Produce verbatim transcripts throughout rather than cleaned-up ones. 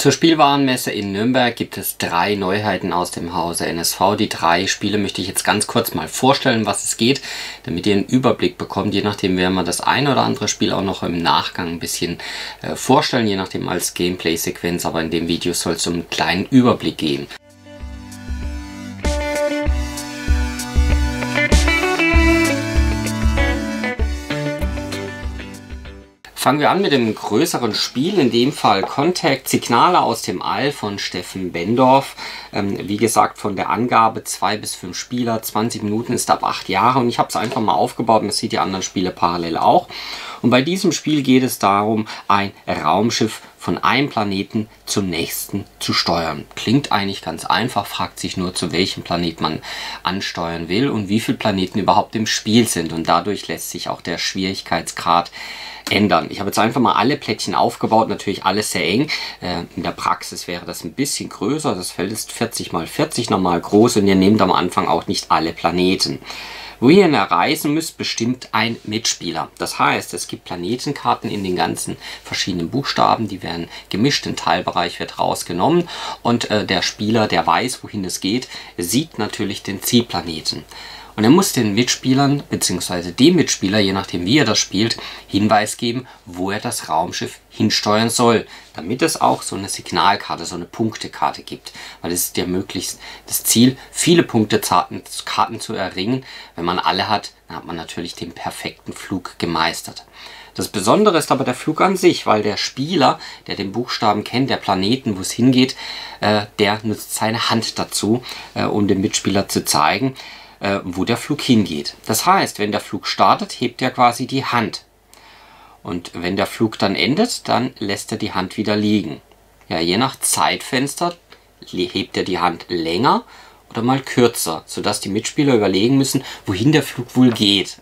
Zur Spielwarenmesse in Nürnberg gibt es drei Neuheiten aus dem Hause N S V. Die drei Spiele möchte ich jetzt ganz kurz mal vorstellen, was es geht, damit ihr einen Überblick bekommt. Je nachdem werden wir das ein oder andere Spiel auch noch im Nachgang ein bisschen äh, vorstellen, je nachdem als Gameplay-Sequenz, aber in dem Video soll es um einen kleinen Überblick gehen. Fangen wir an mit dem größeren Spiel, in dem Fall Contact, Signale aus dem All von Steffen Bendorf. Ähm, wie gesagt, von der Angabe zwei bis fünf Spieler, zwanzig Minuten, ist ab acht Jahre und ich habe es einfach mal aufgebaut und das sieht die anderen Spiele parallel auch. Und bei diesem Spiel geht es darum, ein Raumschiff von einem Planeten zum nächsten zu steuern. Klingt eigentlich ganz einfach, fragt sich nur, zu welchem Planet man ansteuern will und wie viele Planeten überhaupt im Spiel sind. Und dadurch lässt sich auch der Schwierigkeitsgrad ändern. Ich habe jetzt einfach mal alle Plättchen aufgebaut, natürlich alles sehr eng. Äh, in der Praxis wäre das ein bisschen größer. Das Feld ist vierzig mal vierzig normal groß und ihr nehmt am Anfang auch nicht alle Planeten. Wo ihr reisen müsst, bestimmt ein Mitspieler. Das heißt, es gibt Planetenkarten in den ganzen verschiedenen Buchstaben, die werden gemischt, ein Teilbereich wird rausgenommen und äh, der Spieler, der weiß, wohin es geht, sieht natürlich den Zielplaneten. Und er muss den Mitspielern, beziehungsweise dem Mitspieler, je nachdem wie er das spielt, Hinweis geben, wo er das Raumschiff hinsteuern soll, damit es auch so eine Signalkarte, so eine Punktekarte gibt. Weil es ist ja möglichst das Ziel, viele Punktekarten zu erringen. Wenn man alle hat, dann hat man natürlich den perfekten Flug gemeistert. Das Besondere ist aber der Flug an sich, weil der Spieler, der den Buchstaben kennt, der Planeten, wo es hingeht, äh, der nutzt seine Hand dazu, äh, um dem Mitspieler zu zeigen, äh, wo der Flug hingeht. Das heißt, wenn der Flug startet, hebt er quasi die Hand. Und wenn der Flug dann endet, dann lässt er die Hand wieder liegen. Ja, je nach Zeitfenster hebt er die Hand länger oder mal kürzer, sodass die Mitspieler überlegen müssen, wohin der Flug wohl geht.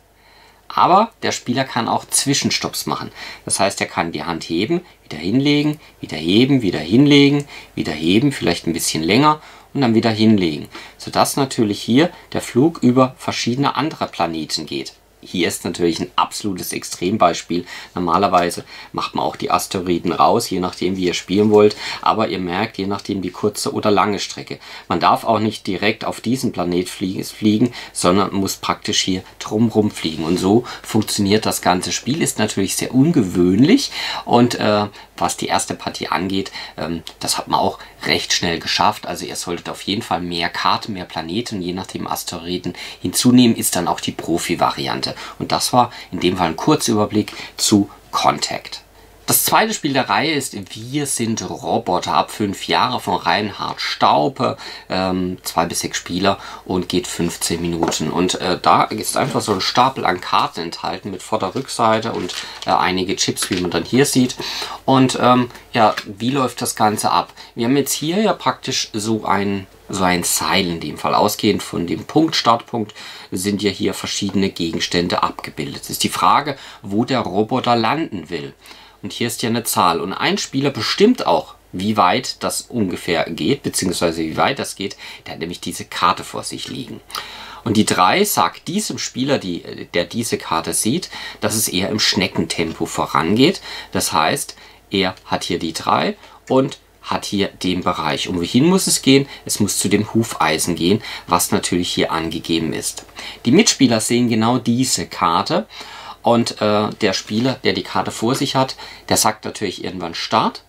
Aber der Spieler kann auch Zwischenstopps machen. Das heißt, er kann die Hand heben, wieder hinlegen, wieder heben, wieder hinlegen, wieder heben, vielleicht ein bisschen länger und dann wieder hinlegen. Sodass natürlich hier der Flug über verschiedene andere Planeten geht. Hier ist natürlich ein absolutes Extrembeispiel. Normalerweise macht man auch die Asteroiden raus, je nachdem wie ihr spielen wollt. Aber ihr merkt, je nachdem die kurze oder lange Strecke. Man darf auch nicht direkt auf diesen Planet fliegen, sondern muss praktisch hier drumherum fliegen. Und so funktioniert das ganze Spiel. Ist natürlich sehr ungewöhnlich. Und äh, was die erste Partie angeht, ähm, das hat man auch recht schnell geschafft. Also ihr solltet auf jeden Fall mehr Karten, mehr Planeten, je nachdem Asteroiden hinzunehmen, ist dann auch die Profi-Variante. Und das war in dem Fall ein Kurzüberblick zu Contact. Das zweite Spiel der Reihe ist Wir sind Roboter, ab fünf Jahre von Reinhard Staupe, ähm, zwei bis sechs Spieler und geht fünfzehn Minuten. Und äh, da ist einfach so ein Stapel an Karten enthalten mit Vorder-Rückseite und äh, einige Chips, wie man dann hier sieht. Und ähm, ja, wie läuft das Ganze ab? Wir haben jetzt hier ja praktisch so ein so ein Seil in dem Fall. Ausgehend von dem Punkt, Startpunkt, sind ja hier verschiedene Gegenstände abgebildet. Es ist die Frage, wo der Roboter landen will. Und hier ist ja eine Zahl. Und ein Spieler bestimmt auch, wie weit das ungefähr geht, beziehungsweise wie weit das geht. Der hat nämlich diese Karte vor sich liegen. Und die drei sagt diesem Spieler, die, der diese Karte sieht, dass es eher im Schneckentempo vorangeht. Das heißt, er hat hier die drei und hat hier den Bereich. Und wohin muss es gehen? Es muss zu dem Hufeisen gehen, was natürlich hier angegeben ist. Die Mitspieler sehen genau diese Karte und äh, der Spieler, der die Karte vor sich hat, der sagt natürlich irgendwann Start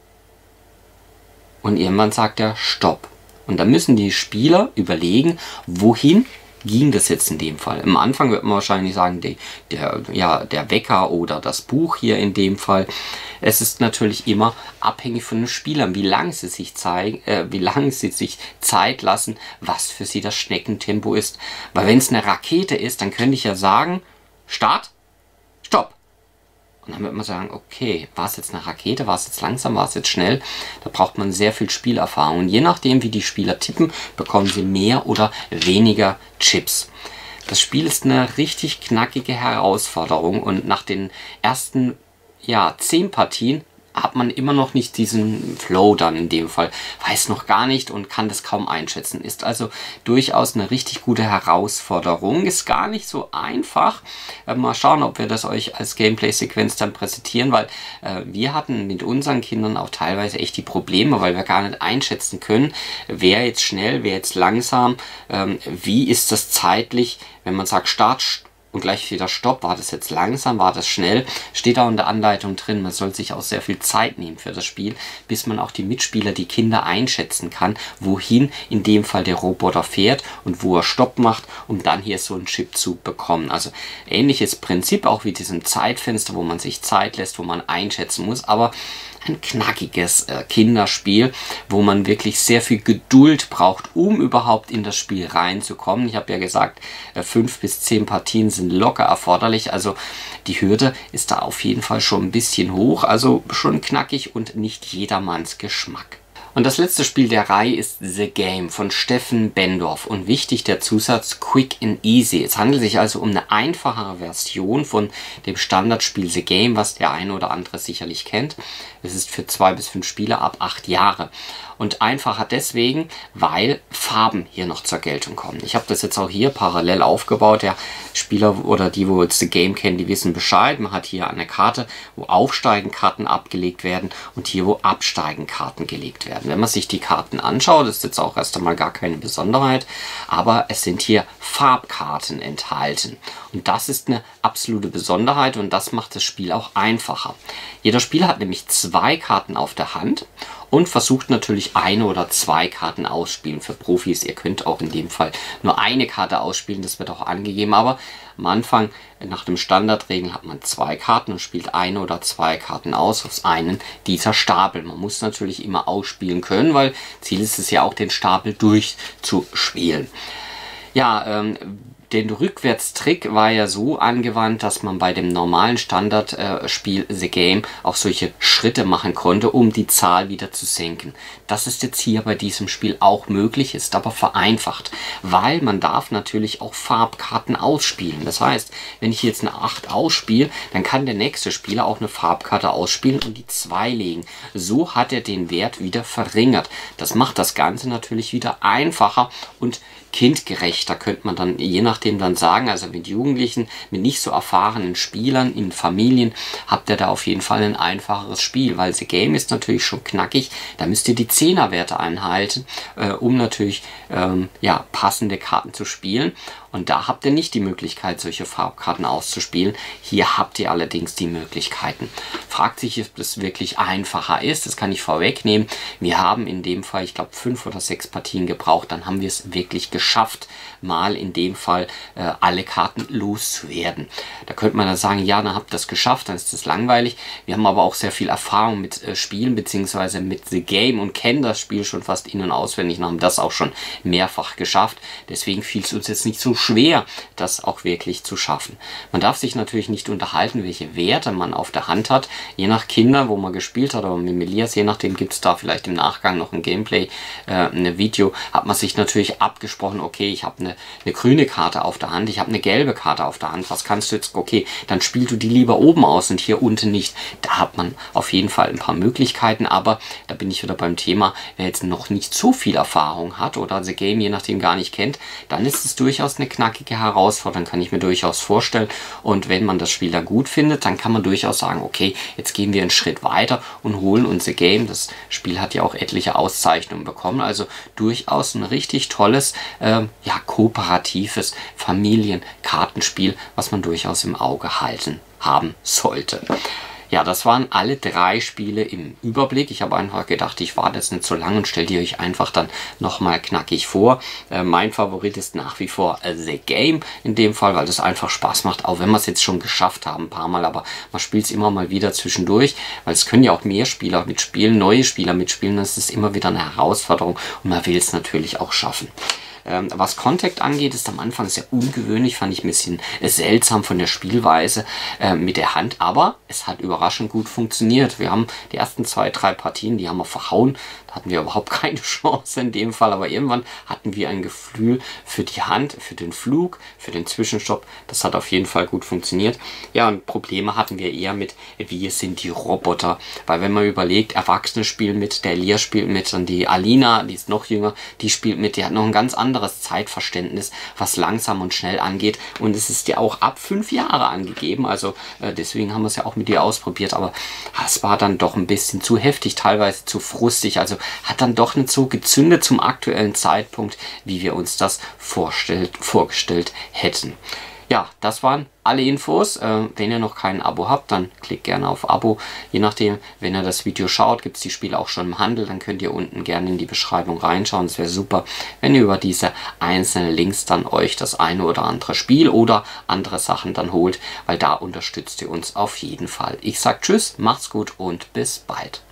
und irgendwann sagt er Stopp. Und dann müssen die Spieler überlegen, wohin ging das jetzt in dem Fall. Am Anfang wird man wahrscheinlich sagen, die, der, ja, der Wecker oder das Buch hier in dem Fall. Es ist natürlich immer abhängig von den Spielern, wie lange sie sich zeigen, äh, wie lange sie sich Zeit lassen, was für sie das Schneckentempo ist. Weil wenn es eine Rakete ist, dann könnte ich ja sagen, Start, Stopp. Und dann wird man sagen, okay, war es jetzt eine Rakete, war es jetzt langsam, war es jetzt schnell? Da braucht man sehr viel Spielerfahrung. Und je nachdem, wie die Spieler tippen, bekommen sie mehr oder weniger Chips. Das Spiel ist eine richtig knackige Herausforderung und nach den ersten ja, zehn Partien hat man immer noch nicht diesen Flow dann in dem Fall, weiß noch gar nicht und kann das kaum einschätzen. Ist also durchaus eine richtig gute Herausforderung, ist gar nicht so einfach. Äh, mal schauen, ob wir das euch als Gameplay-Sequenz dann präsentieren, weil äh, wir hatten mit unseren Kindern auch teilweise echt die Probleme, weil wir gar nicht einschätzen können, wer jetzt schnell, wer jetzt langsam, ähm, wie ist das zeitlich, wenn man sagt Start, und gleich wieder Stopp, war das jetzt langsam, war das schnell, steht auch in der Anleitung drin, man soll sich auch sehr viel Zeit nehmen für das Spiel, bis man auch die Mitspieler, die Kinder einschätzen kann, wohin in dem Fall der Roboter fährt und wo er Stopp macht, um dann hier so einen Chip zu bekommen. Also ähnliches Prinzip auch wie diesem Zeitfenster, wo man sich Zeit lässt, wo man einschätzen muss, aber ein knackiges äh, Kinderspiel, wo man wirklich sehr viel Geduld braucht, um überhaupt in das Spiel reinzukommen. Ich habe ja gesagt, äh, fünf bis zehn Partien sind locker erforderlich, also die Hürde ist da auf jeden Fall schon ein bisschen hoch, also schon knackig und nicht jedermanns Geschmack. Und das letzte Spiel der Reihe ist The Game von Steffen Bendorf und wichtig der Zusatz Quick and Easy. Es handelt sich also um eine einfachere Version von dem Standardspiel The Game, was der eine oder andere sicherlich kennt. Es ist für zwei bis fünf Spieler ab acht Jahre. Und einfacher deswegen, weil Farben hier noch zur Geltung kommen. Ich habe das jetzt auch hier parallel aufgebaut. Der Spieler oder die, wo jetzt The Game kennen, die wissen Bescheid. Man hat hier eine Karte, wo Aufsteigenkarten abgelegt werden und hier, wo Absteigenkarten gelegt werden. Wenn man sich die Karten anschaut, ist jetzt auch erst einmal gar keine Besonderheit, aber es sind hier Farbkarten enthalten. Und das ist eine absolute Besonderheit und das macht das Spiel auch einfacher. Jeder Spieler hat nämlich zwei Karten auf der Hand und versucht natürlich eine oder zwei Karten ausspielen. Für Profis, ihr könnt auch in dem Fall nur eine Karte ausspielen, das wird auch angegeben, aber am Anfang nach dem Standardregeln hat man zwei Karten und spielt eine oder zwei Karten aus aus einem dieser Stapel. Man muss natürlich immer ausspielen können, weil Ziel ist es ja auch, den Stapel durchzuspielen. Ja, ähm, den Rückwärtstrick war ja so angewandt, dass man bei dem normalen Standardspiel äh, The Game auch solche Schritte machen konnte, um die Zahl wieder zu senken. Das ist jetzt hier bei diesem Spiel auch möglich, ist aber vereinfacht, weil man darf natürlich auch Farbkarten ausspielen. Das heißt, wenn ich jetzt eine acht ausspiele, dann kann der nächste Spieler auch eine Farbkarte ausspielen und die zwei legen. So hat er den Wert wieder verringert. Das macht das Ganze natürlich wieder einfacher und kindgerechter, könnte man dann je nachdem dann sagen. Also mit Jugendlichen, mit nicht so erfahrenen Spielern in Familien habt ihr da auf jeden Fall ein einfacheres Spiel, weil The Game ist natürlich schon knackig. Da müsst ihr die Zehnerwerte einhalten, äh, um natürlich ähm, ja, passende Karten zu spielen. Und da habt ihr nicht die Möglichkeit, solche Farbkarten auszuspielen. Hier habt ihr allerdings die Möglichkeiten. Fragt sich, ob das wirklich einfacher ist. Das kann ich vorwegnehmen. Wir haben in dem Fall, ich glaube, fünf oder sechs Partien gebraucht. Dann haben wir es wirklich geschafft, mal in dem Fall äh, alle Karten loszuwerden. Da könnte man dann sagen, ja, dann habt ihr das geschafft, dann ist das langweilig. Wir haben aber auch sehr viel Erfahrung mit äh, Spielen, beziehungsweise mit The Game und kennen das Spiel schon fast in- und auswendig und haben das auch schon mehrfach geschafft. Deswegen fiel es uns jetzt nicht so schwer, das auch wirklich zu schaffen. Man darf sich natürlich nicht unterhalten, welche Werte man auf der Hand hat. Je nach Kinder, wo man gespielt hat, aber mit Melias, je nachdem gibt es da vielleicht im Nachgang noch ein Gameplay, äh, ein Video, hat man sich natürlich abgesprochen, okay, ich habe eine, eine grüne Karte auf der Hand, ich habe eine gelbe Karte auf der Hand, was kannst du jetzt, okay, dann spielst du die lieber oben aus und hier unten nicht. Da hat man auf jeden Fall ein paar Möglichkeiten, aber da bin ich wieder beim Thema, wer jetzt noch nicht so viel Erfahrung hat oder The Game je nachdem gar nicht kennt, dann ist es durchaus eine knackige Herausforderung, kann ich mir durchaus vorstellen. Und wenn man das Spiel dann gut findet, dann kann man durchaus sagen, okay, jetzt gehen wir einen Schritt weiter und holen uns The Game. Das Spiel hat ja auch etliche Auszeichnungen bekommen, also durchaus ein richtig tolles, äh, ja, kooperatives Familienkartenspiel, was man durchaus im Auge halten haben sollte. Ja, das waren alle drei Spiele im Überblick. Ich habe einfach gedacht, ich warte jetzt nicht so lange und stelle die euch einfach dann nochmal knackig vor. Äh, mein Favorit ist nach wie vor äh, The Game in dem Fall, weil das einfach Spaß macht, auch wenn wir es jetzt schon geschafft haben, ein paar Mal, aber man spielt es immer mal wieder zwischendurch, weil es können ja auch mehr Spieler mitspielen, neue Spieler mitspielen, das ist immer wieder eine Herausforderung und man will es natürlich auch schaffen. Ähm, was Contact angeht, ist am Anfang sehr ungewöhnlich, fand ich ein bisschen äh, seltsam von der Spielweise äh, mit der Hand, aber es hat überraschend gut funktioniert. Wir haben die ersten zwei, drei Partien, die haben wir verhauen. Da hatten wir überhaupt keine Chance in dem Fall, aber irgendwann hatten wir ein Gefühl für die Hand, für den Flug, für den Zwischenstopp. Das hat auf jeden Fall gut funktioniert. Ja, und Probleme hatten wir eher mit, wie sind die Roboter. Weil wenn man überlegt, Erwachsene spielen mit, der Elia spielt mit und die Alina, die ist noch jünger, die spielt mit, die hat noch ein ganz anderes Zeitverständnis, was langsam und schnell angeht. Und es ist ja auch ab fünf Jahre angegeben. Also äh, deswegen haben wir es ja auch mit ihr ausprobiert. Aber es war dann doch ein bisschen zu heftig, teilweise zu frustig. Also hat dann doch nicht so gezündet zum aktuellen Zeitpunkt, wie wir uns das vorstellt, vorgestellt hätten. Ja, das waren alle Infos. Äh, wenn ihr noch kein Abo habt, dann klickt gerne auf Abo. Je nachdem, wenn ihr das Video schaut, gibt es die Spiele auch schon im Handel. Dann könnt ihr unten gerne in die Beschreibung reinschauen. Es wäre super, wenn ihr über diese einzelnen Links dann euch das eine oder andere Spiel oder andere Sachen dann holt, weil da unterstützt ihr uns auf jeden Fall. Ich sage Tschüss, macht's gut und bis bald.